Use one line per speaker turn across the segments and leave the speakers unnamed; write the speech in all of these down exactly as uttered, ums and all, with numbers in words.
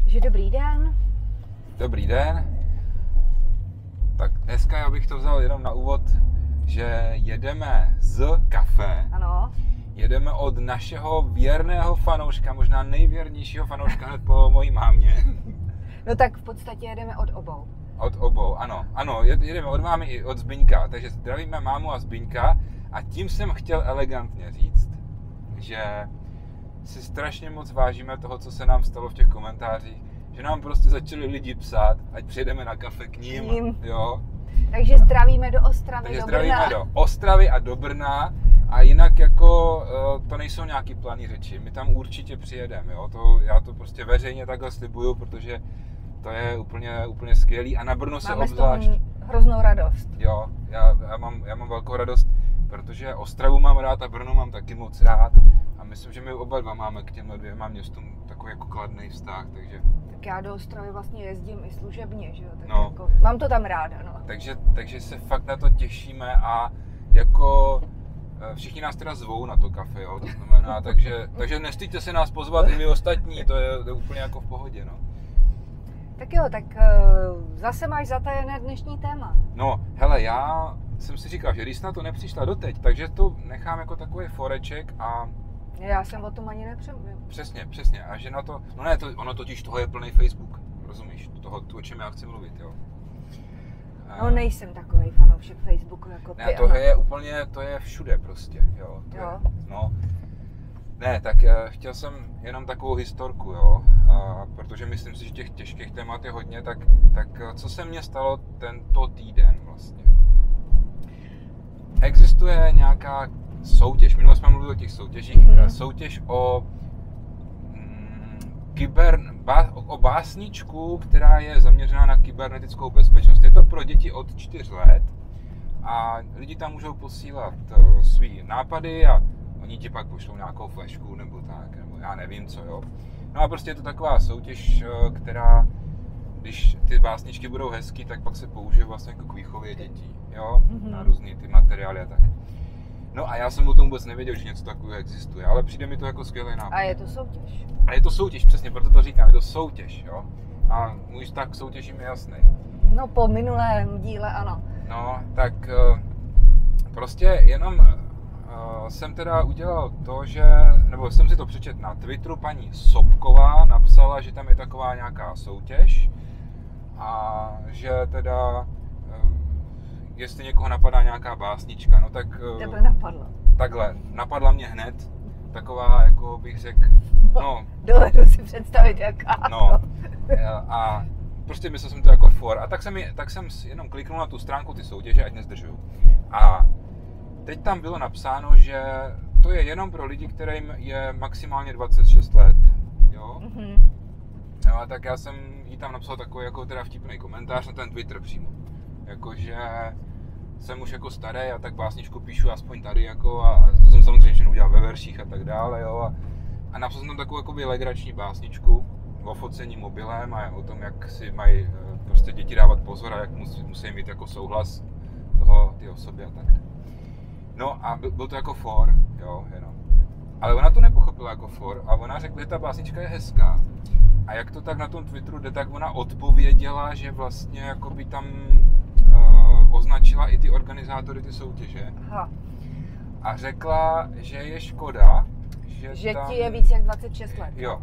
Takže dobrý den.
Dobrý den. Tak dneska já bych to vzal jenom na úvod, že jedeme z kafe.
Ano.
Jedeme od našeho věrného fanouška, možná nejvěrnějšího fanouška hned po mojí mámě.
No tak v podstatě jedeme od obou.
Od obou, ano. Ano, jedeme od mámy i od Zbyňka, takže zdravíme mámu a Zbyňka. A tím jsem chtěl elegantně říct, že si strašně moc vážíme toho, co se nám stalo v těch komentářích, že nám prostě začali lidi psát, ať přijedeme na kafe k ním,
K ním.
jo.
Takže zdravíme do Ostravy,
Takže
do
zdravíme
Brna.
do Ostravy a do Brna a jinak jako to nejsou nějaký planý řeči, my tam určitě přijedeme, jo. To, já to prostě veřejně takhle slibuju, protože to je úplně, úplně skvělý a na Brno se
Máme
obzvlášť.
z toho hroznou radost.
Jo, já, já, mám, já mám velkou radost, protože Ostravu mám rád a Brno mám taky moc rád a myslím, že my oba dva máme k těmhle dvěma městům takový jako kladný vztah, takže...
Tak já do Ostravy vlastně jezdím i služebně, že jo, tak
No.
jako, mám to tam ráda, no.
Takže, takže se fakt na to těšíme a jako všichni nás teda zvou na to kafe, jo, to znamená, takže, takže nestýďte se nás pozvat i my ostatní, to je, to je úplně jako v pohodě, no.
Tak jo, tak uh, zase máš zatajené dnešní téma.
No, hele, já jsem si říkal, že když jsi na to nepřišla doteď, takže to nechám jako takový foreček a...
Já jsem o tom ani nepřemluvil.
Přesně, přesně, a že na to, no ne, to, ono totiž toho je plný Facebook, rozumíš, toho, o čem já chci mluvit, jo.
No nejsem takovej fanoušek Facebooku jako ty.
Ne, to je úplně, to je všude prostě, jo. To
Jo.
Je, no. Ne, tak chtěl jsem jenom takovou historku, jo, a, protože myslím si, že těch těžkých témat je hodně, tak, tak co se mně stalo tento týden vlastně. Existuje nějaká soutěž, minule jsme mluvili o těch soutěžích,
Mhm.
soutěž o mm, kyber, bá, o, o básničku, která je zaměřená na kybernetickou bezpečnost. Je to pro děti od čtyř let a lidi tam můžou posílat uh, svý nápady a oni ti pak pošlou nějakou flešku nebo tak, nebo já nevím co, jo. No a prostě je to taková soutěž, uh, která, když ty básničky budou hezký, tak pak se použije vlastně jako k výchově dětí, jo,
Mhm.
na různý ty materiály a tak. No a já jsem o tom vůbec nevěděl, že něco takového existuje, ale přijde mi to jako skvělý nápad.
A je to soutěž.
A je to soutěž, přesně, proto to říkám, je to soutěž, jo. A můj vztah k soutěžím je jasný.
No po minulém díle ano.
No, tak uh, prostě jenom uh, jsem teda udělal to, že, nebo jsem si to přečetl na Twitteru, paní Sobková napsala, že tam je taková nějaká soutěž a že teda, uh, jestli někoho napadá nějaká básnička, no tak... Uh,
Tebe napadlo.
Takhle, napadla mě hned taková, jako bych řekl, no...
Dovedu si představit, jaká.
No, a prostě myslel jsem to jako for. A tak jsem, tak jsem jenom kliknul na tu stránku ty soutěže, ať nezdržuju. A teď tam bylo napsáno, že to je jenom pro lidi, kterým je maximálně dvacet šest let, jo?
Mm-hmm.
No a tak já jsem jí tam napsal takový jako teda vtipný komentář na ten Twitter přímo. Jakože jsem už jako starý a tak básničku píšu aspoň tady jako a to jsem samozřejmě všechno udělal ve verších a tak dále, jo. A, a napsal jsem tam takovou jakoby legrační básničku o focení mobilem a o tom, jak si mají prostě děti dávat pozor a jak musí, musí mít jako souhlas toho, ty osoby a tak. No a byl, byl to jako for, jo, jenom. Ale ona to nepochopila jako for a ona řekla, že ta básnička je hezká. A jak to tak na tom Twitteru jde, tak ona odpověděla, že vlastně jakoby tam uh, označila i ty organizátory ty soutěže.
Aha.
A řekla, že je škoda, že,
Že
tam...
ti je víc jak dvacet šest let.
Jo.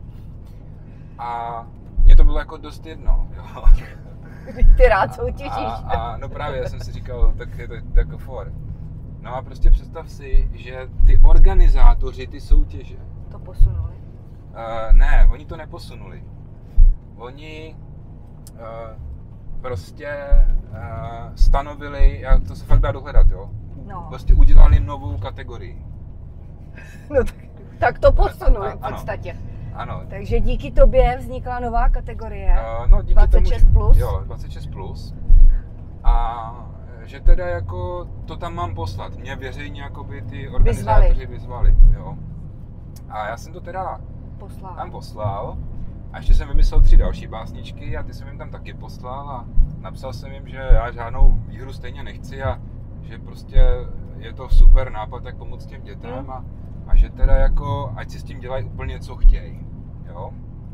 A mně to bylo jako dost jedno, jo.
Ty rád soutěžíš.
A, a no právě, já jsem si říkal, tak je to, to jako for. No a prostě představ si, že ty organizátoři, ty soutěže,
To posunuli.
uh, ne, oni to neposunuli. Oni uh, prostě uh, stanovili, jak to se fakt dá dohledat, jo.
No.
Prostě udělali novou kategorii.
No tak, tak to posunuli v
Ano.
podstatě.
Ano.
Takže díky tobě vznikla nová kategorie.
Uh, no, díky
dvacet šest
tomu,
plus.
Jo, dvacet šest plus. A že teda jako to tam mám poslat. Mě veřejně jakoby ty organizátoři vyzvali. vyzvali, jo. A já jsem to teda
Poslal.
tam poslal. A ještě jsem vymyslel tři další básničky a ty jsem jim tam taky poslal a napsal jsem jim, že já žádnou výhru stejně nechci a že prostě je to super nápad, jak pomoct těm dětem
mm.
a, a že teda jako, ať si s tím dělají úplně co chtějí, jo.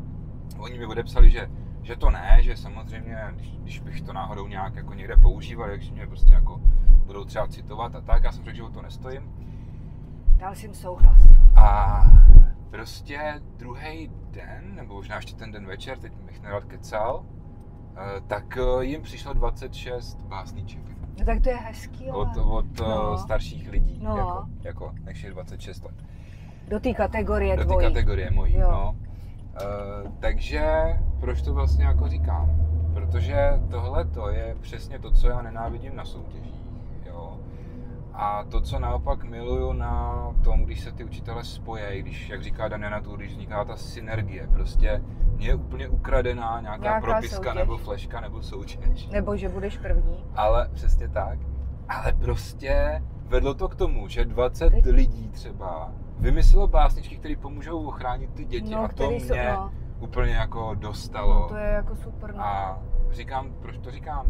oni mi odepsali, že, že to ne, že samozřejmě, když, když bych to náhodou nějak jako někde používal, takže mě prostě jako budou třeba citovat a tak, já jsem řekl, že o to nestojím.
Dal jsem souhlas.
A prostě druhý den, nebo možná ještě ten den večer, teď bych nerad kecal, tak jim přišlo dvacet šest básniček.
No tak to je hezký, ale...
Od, od
no.
starších lidí,
no.
jako, jako než je dvacet šest let.
Do té kategorie
Do
tvojí.
té kategorie mojí,
jo.
no. Uh, takže proč to vlastně jako říkám? Protože tohle to je přesně to, co já nenávidím na soutěžích, jo. A to, co naopak miluju na tom, když se ty učitelé spojí, když, jak říká Daniela Tour, když vzniká ta synergie, prostě mě je úplně ukradená nějaká, nějaká propiska soutěž. Nebo fleška nebo soutěž.
Nebo že budeš první.
Ale přesně tak. Ale prostě vedlo to k tomu, že dvacet Teď... lidí třeba vymyslelo básničky, které pomůžou ochránit ty děti,
no,
a to mě
jsou, no.
úplně jako dostalo.
No, to je jako super. No.
A říkám, proč to říkám?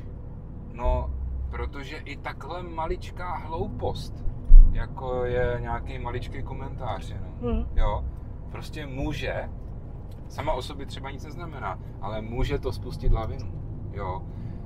No, protože i takhle maličká hloupost, jako je nějaký maličký komentář jenom, hmm. jo, prostě může, sama o sobě třeba nic neznamená, ale může to spustit lavinu, jo.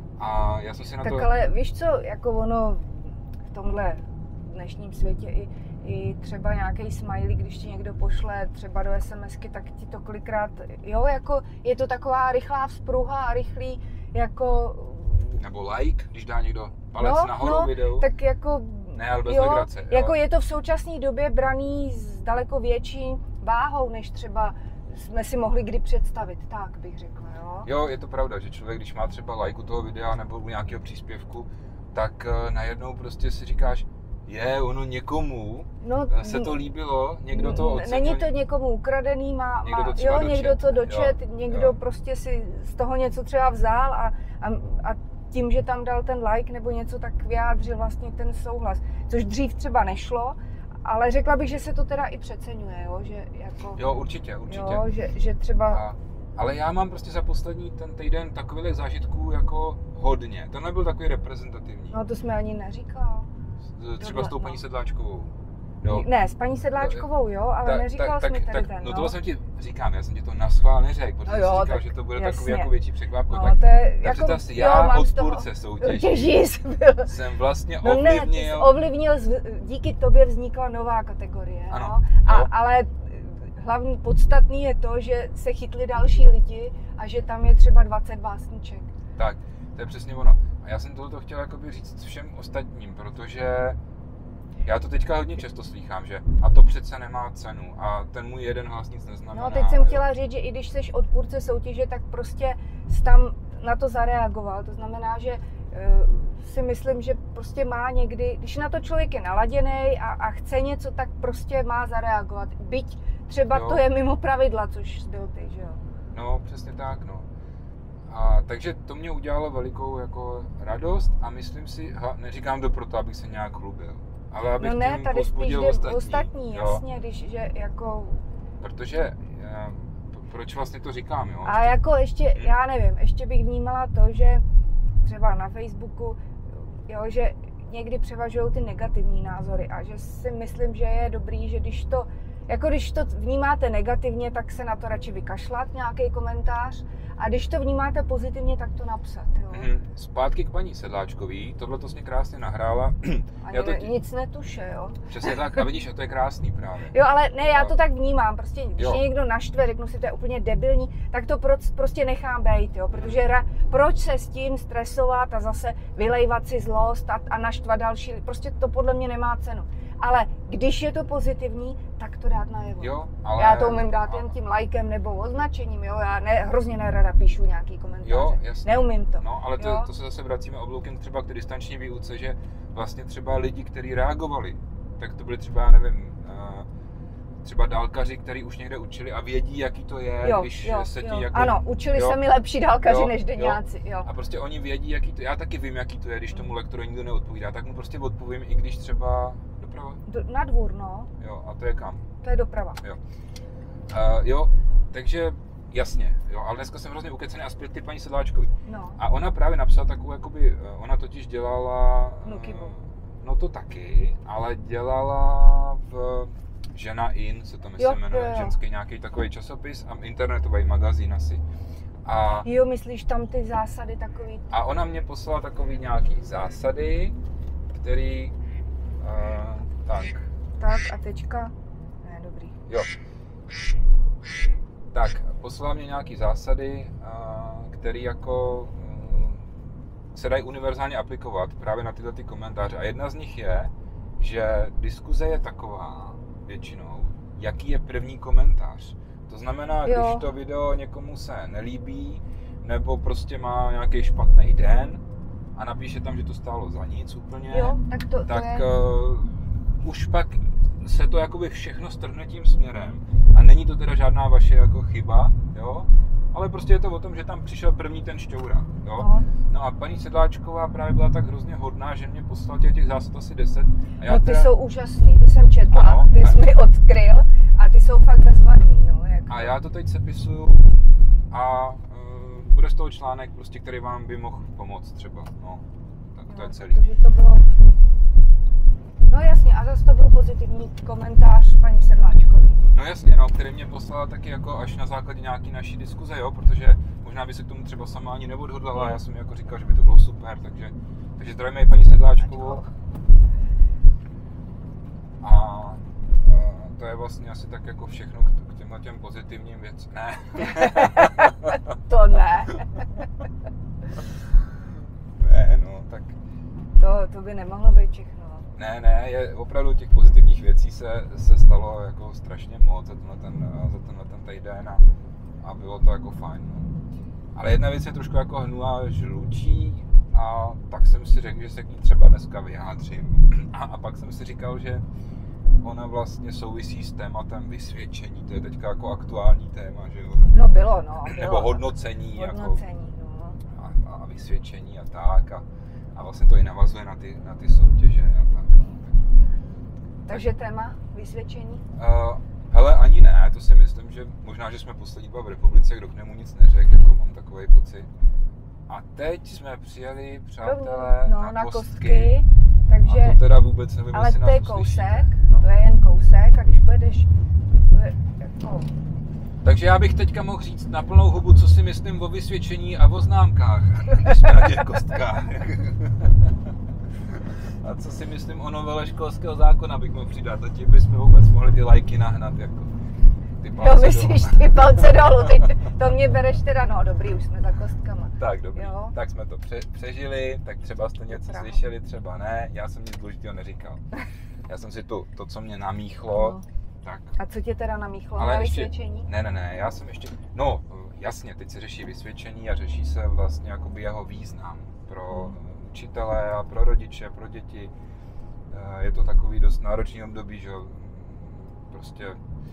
A já jsem si na
tak
to...
Tak ale víš co, jako ono v tomhle dnešním světě i, i třeba nějaký smiley, když ti někdo pošle třeba do SMSky, tak ti to kolikrát, jo, jako je to taková rychlá vzpruha a rychlý, jako...
Nebo like, když dá někdo palec
no,
nahoru
no,
videu.
tak jako...
Ne, ale bez
jo,
legrace. Jo.
Jako je to v současné době braný s daleko větší váhou, než třeba jsme si mohli kdy představit, tak bych řekla, jo.
Jo, je to pravda, že člověk, když má třeba like u toho videa nebo u nějakého příspěvku, tak uh, najednou prostě si říkáš, je, ono někomu no, se to líbilo, někdo to ocenil.
Není to někomu ukradený, má,
někdo
má
to
jo,
dočet.
někdo to dočet,
jo,
někdo
jo.
prostě si z toho něco třeba vzal a, a, a tím, že tam dal ten like nebo něco, tak vyjádřil vlastně ten souhlas, což dřív třeba nešlo, ale řekla bych, že se to teda i přeceňuje, jo, že jako...
Jo, určitě, určitě.
Jo, že, že třeba...
A, ale já mám prostě za poslední ten týden takových zážitků jako hodně. Ten nebyl takový reprezentativní.
No to jsme ani neříkal.
Třeba Dobre, s tou paní
no.
Sedláčkovou. Jo.
Ne, s paní Sedláčkovou, jo, ale
tak,
neříkal
tak,
jsi mi tady
tak,
ten, no.
No tohle jsem ti říkám, já jsem ti to naschvál neřekl, protože
no jo,
jsi říkal,
tak,
že to bude
jasně.
takový jako větší překvapko.
No,
tak
to je,
tak
jako,
si já, odpůrce soutěží, jsem vlastně
no
ovlivnil...
Ne, ovlivnil, díky tobě vznikla nová kategorie,
ano,
no. A,
no.
Ale hlavní podstatný je to, že se chytli další lidi a že tam je třeba dvacet básniček.
Tak, to je přesně ono. A já jsem tohle chtěl jakoby říct všem ostatním, protože já to teďka hodně často slýchám, že a to přece nemá cenu a ten můj jeden hlas nic neznamená.
No teď jsem chtěla říct, že i když jsi odpůrce soutěže, tak prostě jsi tam na to zareagoval. To znamená, že uh, si myslím, že prostě má někdy, když na to člověk je naladěný a, a chce něco, tak prostě má zareagovat. Byť třeba jo. To je mimo pravidla, což byl ty, že jo?
No, přesně tak, no. A takže to mě udělalo velikou jako radost a myslím si, ha, neříkám to proto, abych se nějak chlubil, ale abych
no ne,
tím
tady spíš
ostatní.
ostatní, jasně, když, že jako...
Protože, já, proč vlastně to říkám, jo?
A jako ještě, já nevím, ještě bych vnímala to, že třeba na Facebooku, jo, že někdy převažují ty negativní názory a že si myslím, že je dobrý, že když to, jako když to vnímáte negativně, tak se na to radši vykašlat, nějaký komentář, a když to vnímáte pozitivně, tak to napsat, jo.
Mm-hmm. Zpátky k paní Sedláčkový, tohle to mě krásně nahrála.
Ani já to ti... nic netuše, jo.
Přesně tak, a vidíš, a to je krásný právě.
Jo, ale ne, já to tak vnímám, prostě když
jo.
je někdo naštve, řeknu si, to je úplně debilní, tak to pro, prostě nechám bejt, jo, protože ra, proč se s tím stresovat a zase vylejvat si zlost a, a naštvat další, prostě to podle mě nemá cenu. Ale když je to pozitivní, tak to dát najevo.
Jo, ale...
Já to umím dát jen tím lajkem nebo označením, jo, já ne, hrozně nerada píšu nějaký komentáře.
Jo, jasně.
Neumím to.
No, ale to, to se zase vracíme obloukem třeba k té distanční výuce, že vlastně třeba lidi, kteří reagovali, tak to byli třeba, já nevím, třeba dálkaři, kteří už někde učili a vědí, jaký to je,
jo,
když
jo,
se ti
jo.
jako...
Ano, učili
jo,
se mi lepší dálkaři
jo,
než deňáci, jo. jo.
A prostě oni vědí, jaký to je. Já taky vím, jaký to je, když tomu lektorovi nikdo neodpovídá, tak mu prostě odpovím, i když třeba doprava.
Do, na dvůr, no.
Jo, a to je kam?
To je doprava.
Jo. Uh, jo, takže jasně, jo, ale dneska jsem hrozně ukecený a zpět ty paní Sedláčkový.
No.
A ona právě napsala takovou, jakoby, ona totiž dělala...
Nukibu.
No to taky, ale dělala v Žena in se to myslím
Jo,
jmenuje,
jo, jo.
ženský nějaký takový časopis a internetový magazín asi. A,
Jo, myslíš tam ty zásady takový?
a ona mě poslala takový nějaký zásady, který, uh, tak,
Tak a tečka? Ne, dobrý.
jo. Tak, poslala mě nějaký zásady, uh, který jako um, se dají univerzálně aplikovat právě na tyhle ty komentáře. A jedna z nich je, že diskuze je taková většinou, jaký je první komentář. To znamená,
Jo.
když to video někomu se nelíbí, nebo prostě má nějaký špatný den a napíše tam, že to stálo za nic úplně,
Jo, tak to,
tak
to je...
uh, už pak se to jakoby všechno strhne tím směrem a není to teda žádná vaše jako chyba, jo? Ale prostě je to o tom, že tam přišel první ten šťoura, jo?
No.
No a paní Sedláčková právě byla tak hrozně hodná, že mě poslala těch, těch zásad asi deset. A já
No ty
teda,
jsou úžasný, ty jsem četla,
Ano.
ty jsi mi odkryl a ty jsou fakt bezvadný, no. Jak...
a já to teď sepisuju a uh, bude z toho článek, prostě, který vám by mohl pomoct třeba, no. Tak to
no,
je celý.
Protože to bylo... No jasně, a zase to byl pozitivní komentář paní Sedláčkové.
No jasně, no, který mě poslala taky jako až na základě nějaký naší diskuze, jo, protože možná by se k tomu třeba sama ani neodhodlala, já jsem jí jako říkal, že by to bylo super, takže, takže zdravíme i paní Sedláčkovou. A uh, to je vlastně asi tak jako všechno k, k těmhle těm pozitivním věcem. Ne.
To ne.
Ne, no, tak
To, to by nemohlo být všechno.
ne, ne, je opravdu těch pozitivních věcí se, se stalo jako strašně moc za tenhle ten, za tenhle ten týden a, a bylo to jako fajn. No. Ale jedna věc je trošku jako hnulá žlučí a tak jsem si řekl, že se k ní třeba dneska vyjádřím. A, a pak jsem si říkal, že ona vlastně souvisí s tématem vysvědčení, to je teďka jako aktuální téma, že jo?
No bylo, no. Bylo.
Nebo hodnocení,
Hodnocení,
jako,
no.
a, a vysvědčení a tak. A, a vlastně to i navazuje na ty, na ty soutěže a tak. No.
Takže téma vysvědčení?
Uh, hele, ani ne, to si myslím, že možná, že jsme poslední dva v republice, kdo k němu nic neřekl, jako mám takový pocit. A teď jsme přijeli, přátelé,
no,
na,
na
kostky,
kostky, takže...
a to teda vůbec nevím,
Ale
jestli
to
nás
je
uslyšíte.
kousek,
No.
to je jen kousek a když pojedeš, to je jako...
Takže já bych teďka mohl říct na plnou hubu, co si myslím o vysvědčení a o známkách, když jsme na těch kostkách. A co si myslím o novele školského zákona bych mohl přidat, a tím bychom vůbec mohli ty lajky nahnat, jako ty palce
Jo, myslíš
dolů.
ty palce dolů, teď to mě bereš teda, no dobrý, už jsme za kostkama.
Tak, dobrý.
Jo.
Tak jsme to pře- přežili, tak třeba jste něco
Pravda.
slyšeli, třeba ne. Já jsem nic důležitého neříkal. Já jsem si to, to co mě namíchlo,
No.
tak...
A co tě teda namíchlo
Ale
na
ještě,
vysvědčení?
ne, ne, ne, já jsem ještě, no jasně, teď se řeší vysvědčení a řeší se vlastně jakoby jeho význam pro
Hmm.
učitele a pro rodiče, pro děti. Je to takový dost náročný období, že jo, prostě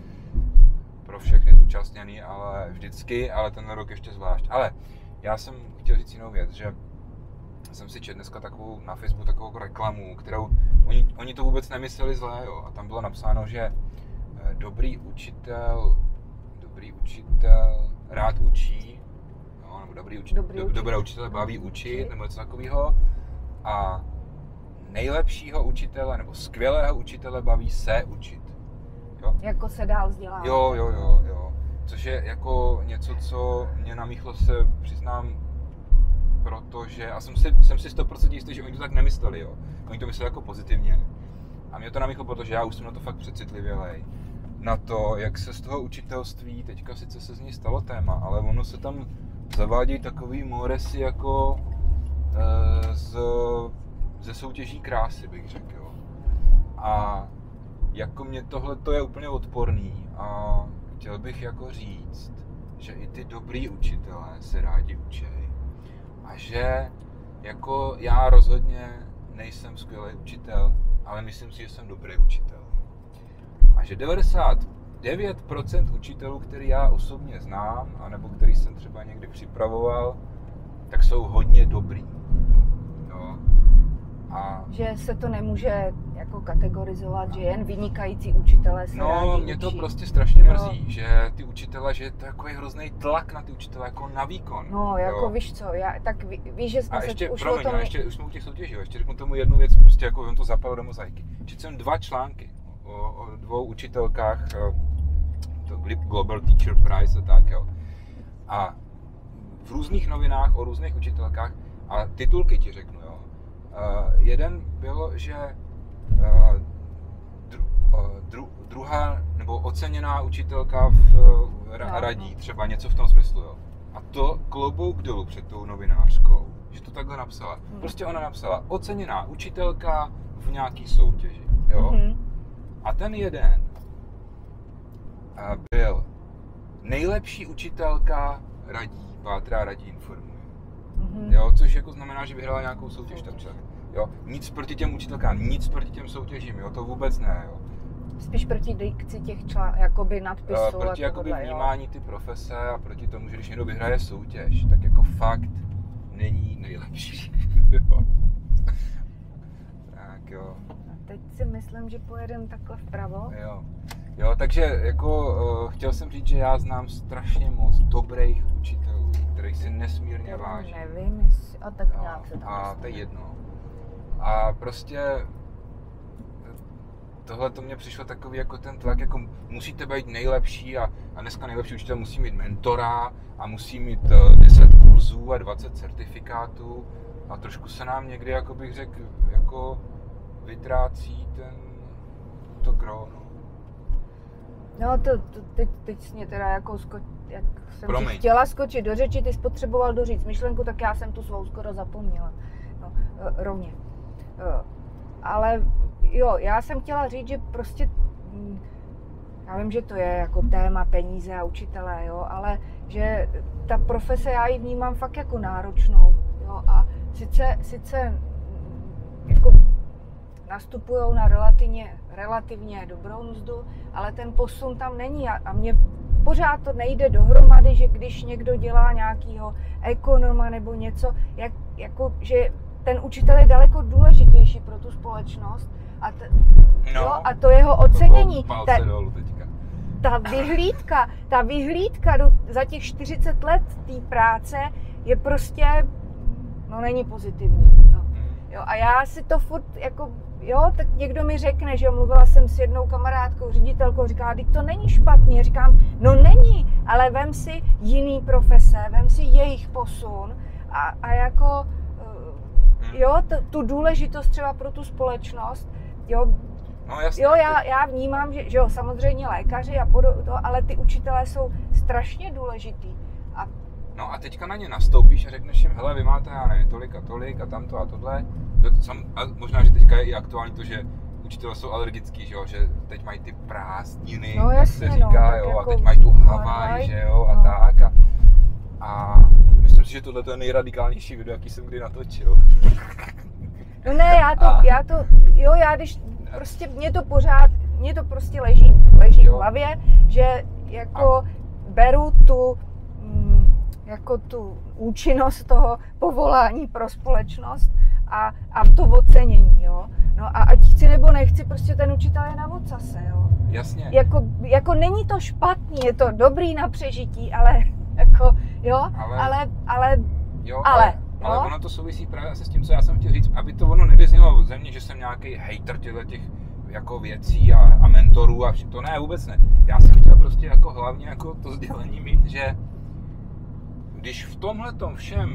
pro všechny zúčastněný, ale vždycky, ale ten rok ještě zvlášť. Ale já jsem chtěl říct jinou věc, že jsem si četl dneska takovou, na Facebooku takovou reklamu, kterou, oni, oni to vůbec nemysleli zlé, jo, a tam bylo napsáno, že dobrý učitel, dobrý učitel rád učí, jo, nebo dobrý, uči,
Dobrý
do,
učitel.
dobré učitele baví učit, nebo něco takového. A nejlepšího učitele, nebo skvělého učitele baví se učit. Jo,
Jako se dál vzdělávat.
jo, jo, jo, jo. Což je jako něco, co mě namíchlo, se přiznám, protože, a jsem si, jsem si sto procent jistý, že oni to tak nemysleli, jo. Oni to mysleli jako pozitivně. A mě to namíchlo, protože já už jsem na to fakt přecitlivělej. Na to, jak se z toho učitelství, teďka sice se z ní stalo téma, ale ono se tam zavádí takový moresy jako e, z, ze soutěží krásy, bych řekl, jo. A jako mě tohle to je úplně odporný a chtěl bych jako říct, že i ty dobrý učitelé se rádi učej. A že jako já rozhodně nejsem skvělý učitel, ale myslím si, že jsem dobrý učitel. A že devadesát devět procent učitelů, který já osobně znám, anebo který jsem třeba někdy připravoval, tak jsou hodně dobrý. Jo. A
Že se to nemůže jako kategorizovat, že jen vynikající učitelé se rádi
no,
učí.
mě to prostě strašně
Jo.
mrzí, že ty učitele, že je to takový hrozný tlak na ty učitele, jako na výkon.
No, jako
jo.
víš co, já, tak ví, víš, že jsme
A
se
ještě,
už
promiň,
o tom...
a ještě už jsme u těch soutěží, jo, ještě řeknu tomu jednu věc, prostě jako on to zapal do mozaiky. Četl jsem dva články o, o, o dvou učitelkách, to Global Teacher Prize a tak, jo. A v různých novinách o různých učitelkách, a titulky ti řeknu, jo. Uh, jeden bylo, že uh, dru, uh, dru, druhá nebo oceněná učitelka v uh, ra, radí, třeba něco v tom smyslu, jo. A to klobouk dolů před tou novinářkou, že to takhle napsala. Prostě ona napsala oceněná učitelka v nějaký soutěži, jo. Mm-hmm. A ten jeden uh, byl nejlepší učitelka radí, pátrá radí, informuje. Mm-hmm. Jo, což jako znamená, že vyhrála nějakou soutěž tam člověk. Jo, nic proti těm učitelkám, nic proti těm soutěžím, jo, to vůbec ne, jo.
Spíš proti dikci těch člán, jakoby nadpisů.
Uh, proti jakoby vnímání ty profese a proti tomu, že když někdo vyhraje soutěž, tak jako fakt není nejlepší. Jo. Tak jo.
A teď si myslím, že pojedeme takhle vpravo.
Jo. Jo, takže jako uh, chtěl jsem říct, že já znám strašně moc dobrých učitelů, kterých si nesmírně vážím.
Nevím, jestli, a tak
jo,
nějak se tam
a to je jedno. A prostě tohle to mně přišlo takový jako ten tlak, jako musíte být nejlepší a, a dneska nejlepší učitel musí mít mentora a musí mít uh, deset kurzů a dvacet certifikátů a trošku se nám někdy, jako bych řekl, jako vytrácí ten, to gro, no.
No to, to teď, teď jsi mě teda jako sko, jak jsem
Promiň.
ti chtěla skočit do řeči, ty jsi potřeboval doříct myšlenku, tak já jsem tu svou skoro zapomněla. No, rovně. Ale jo, já jsem chtěla říct, že prostě, já vím, že to je jako téma peníze a učitelé, jo, ale že ta profese, já ji vnímám fakt jako náročnou, jo, a sice, sice jako nastupujou na relativně, relativně dobrou mzdu, ale ten posun tam není a, a mně pořád to nejde dohromady, že když někdo dělá nějakýho ekonoma nebo něco, jak, jako, že ten učitel je daleko důležitější pro tu společnost a, t,
no,
jo, a to jeho ocenění.
To
ta,
dolů teďka.
ta vyhlídka, ta vyhlídka do, za těch čtyřicet let té práce je prostě, no není pozitivní. No. Jo, a já si to furt jako, jo, tak někdo mi řekne, že mluvila jsem s jednou kamarádkou, ředitelkou, říká, teď to není špatný. Já říkám, no není, ale vem si jiný profese, vem si jejich posun a, a jako, jo, t, tu důležitost třeba pro tu společnost, jo,
no, jasně,
jo já, já vnímám, že, že jo, samozřejmě lékaři a podobně, ale ty učitelé jsou strašně důležitý. A
no a teďka na ně nastoupíš a řekneš jim, hele, vy máte, já nevím, tolik a tolik a tamto a tohle. A možná, že teďka je i aktuální to, že učitelé jsou alergický, že jo, že teď mají ty prázdniny,
no,
jak se říká,
no,
jo,
jako
a teď mají tu Havaj, že jo, a
no.
tak. A, a myslím si, že tohle je nejradikálnější video, jaký jsem kdy natočil.
No ne, já to, a... já to, jo, já když, prostě mě to pořád, mě to prostě leží, leží v hlavě, že jako a... beru tu, jako tu účinnost toho povolání pro společnost a, a to ocenění, jo. No a ať chci nebo nechci, prostě ten učitel je na ocase, jo.
Jasně.
Jako, jako není to špatný, je to dobrý na přežití, ale jako, jo, ale, ale, ale,
jo,
ale,
ale,
jo?
ale ono to souvisí právě se s tím, co já jsem chtěl říct, aby to ono nevyznělo ze mě, že jsem nějaký hejter těchto těch jako věcí a, a mentorů a všechno, to ne, vůbec ne. Já jsem chtěl prostě jako hlavně jako to sdělení mít, že když v tomhletom všem,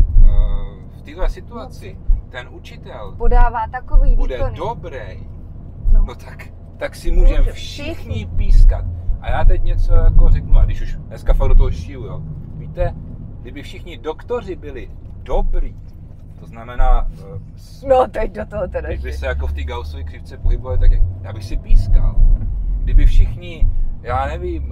v této situaci, ten učitel
podává takový
bude
výkony.
dobrý,
no,
no tak, tak si můžeme všichni pískat. A já teď něco jako řeknu, a když už dneska fakt do toho šiju, jo. Víte, kdyby všichni doktoři byli dobrý, to znamená,
no teď do toho teda
kdyby se jako v té Gaussově křivce pohybovali, tak já bych si pískal. Kdyby všichni, já nevím,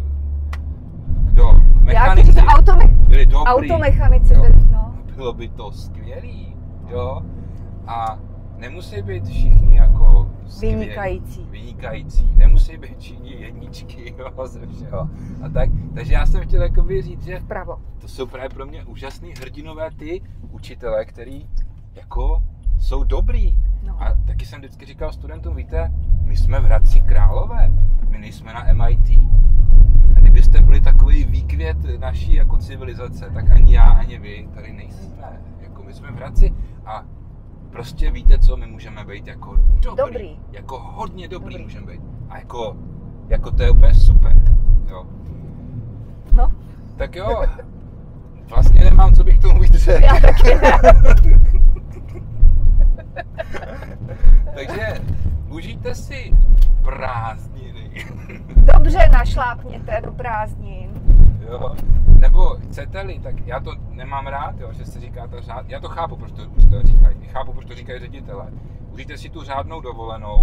kdo, mechanici
autome-
byli dobrý,
automechanici
jo,
byli, no.
bylo by to skvělý, jo, a nemusí být všichni jako skvělí,
vynikající.
vynikající, nemusí být všichni jedničky, jo, ze všeho, a tak, takže já jsem chtěl jakoby říct, že
Pravo.
to jsou právě pro mě úžasný hrdinové ty učitelé, který jako jsou dobrý.
No.
A taky jsem vždycky říkal studentům, víte, my jsme v Hradci Králové, my nejsme na M I T. A kdybyste byli takový výkvět naší jako civilizace, tak ani já, ani vy tady nejsme. Jako my jsme v Hradci a prostě víte co, my můžeme být jako dobrý,
Dobrý.
jako hodně dobrý,
Dobrý.
můžeme být. A jako, jako to je úplně super, jo.
No.
Tak jo, vlastně nemám, co bych tomu víc řekl.
Já taky ne.
Takže užijte si prázdniny.
Dobře našlápněte do prázdnin.
Jo. Nebo chcete-li, tak já to nemám rád, jo, že se říká ta řád. Já to chápu, proč to, proč to říkají. Chápu, proč to říkají ředitele. Užijte si tu řádnou dovolenou,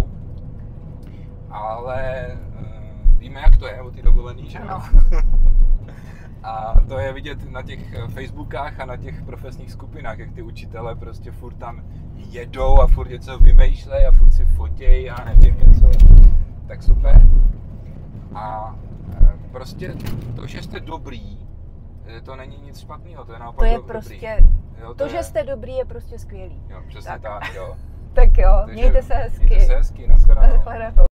ale uh, víme, jak to je o ty dovolený, že jo?
Ano.
A to je vidět na těch Facebookách a na těch profesních skupinách, jak ty učitele prostě furt tam jedou a furt něco vymýšlej a furt si fotěj a nevím něco. Tak super. A prostě to, že jste dobrý, to není nic špatného, to je naopak
To je
dobrý.
prostě,
Jo, to,
to,
je,
že jste dobrý, je prostě skvělý.
Jo, přesně
Tak.
tak, jo.
Tak jo,
Takže
mějte se hezky.
Mějte se hezky, nashledanou.
Nashledanou.